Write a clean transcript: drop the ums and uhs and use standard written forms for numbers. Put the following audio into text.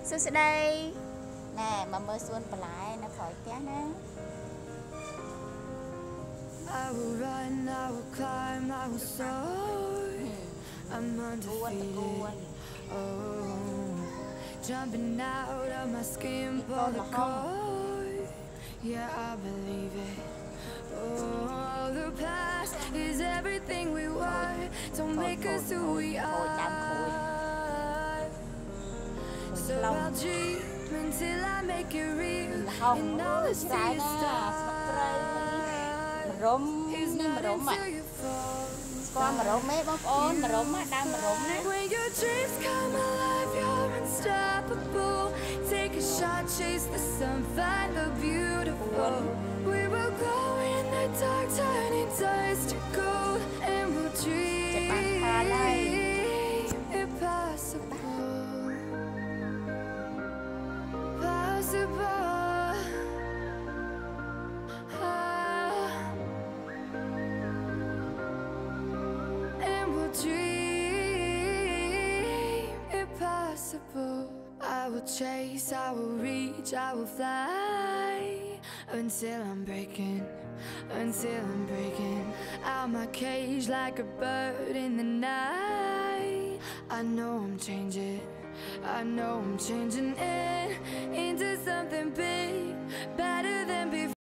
Sư sẽ đây nè mà mơ xuân bà lại nó khỏi té nè. I will run, I will climb, I will soar. I'm undefeated. Oh, jumping out of my skin for the cord. Yeah, I believe it. Oh, the past is everything we were. Don't make us who we are. So I'll dream until I make it real. And all the sea is stars. Rôm đi mà rôm ạ. Con mà rôm mấy bóng ôn mà rôm á, đau mà rôm á. When your dreams come alive, you're unstoppable. Take a shot, chase the sun, find the beautiful. We will glow in the dark, turning dust to gold, and we'll dream impossible, possible. Dream impossible. I will chase, I will reach, I will fly until I'm breaking out my cage like a bird in the night. I know I'm changing into something big, better than before.